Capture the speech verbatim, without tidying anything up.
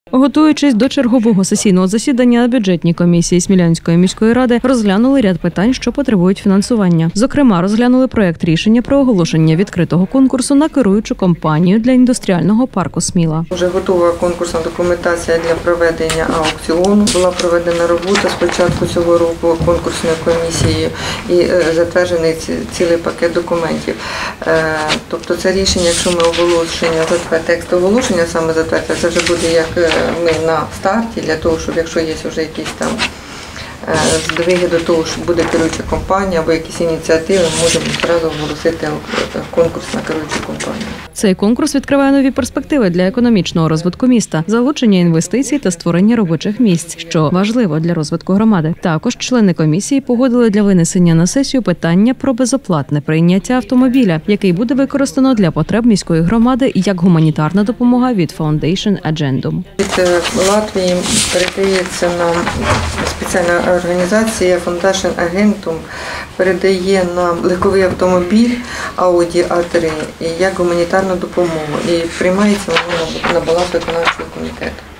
Готуючись до чергового сесійного засідання, на бюджетній комісії Смілянської міської ради розглянули ряд питань, що потребують фінансування. Зокрема, розглянули проєкт рішення про оголошення відкритого конкурсу на керуючу компанію для індустріального парку Сміла. Вже готова конкурсна документація для проведення аукціону. Була проведена робота з початку цього року конкурсної комісії і затверджений цілий пакет документів. Тобто це рішення, якщо ми оголошення, текст оголошення саме затвердити, це вже буде як ми на старті, для того, щоб якщо є вже якісь там здвиги до того, що буде керуюча компанія або якісь ініціативи, ми можемо одразу оголосити конкурс на керуючу компанію. Цей конкурс відкриває нові перспективи для економічного розвитку міста, залучення інвестицій та створення робочих місць, що важливо для розвитку громади. Також члени комісії погодили для винесення на сесію питання про безоплатне прийняття автомобіля, який буде використано для потреб міської громади як гуманітарна допомога від Foundation Agendum. Від Латвії передається нам спеціальна організація Foundation Agendum, передає нам легковий автомобіль Audi а три як гуманітарну допомогу і приймається воно на баланс виконавчого комітету.